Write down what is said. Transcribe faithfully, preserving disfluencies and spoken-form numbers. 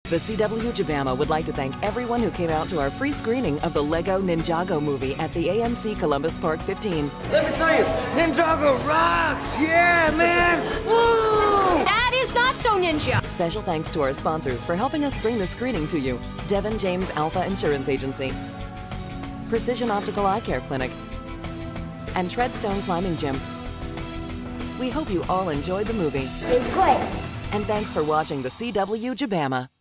The C W Jabama would like to thank everyone who came out to our free screening of the Lego Ninjago movie at the A M C Columbus Park fifteen. Let me tell you, Ninjago rocks! Yeah, man! Woo! That is not so ninja! Special thanks to our sponsors for helping us bring the screening to you. Devin James Alpha Insurance Agency, Precision Optical Eye Care Clinic, and Treadstone Climbing Gym. We hope you all enjoyed the movie. It's great. And thanks for watching the C W Jabama.